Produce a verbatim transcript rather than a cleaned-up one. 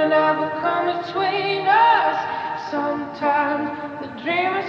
will ever come between us. Sometimes the dream is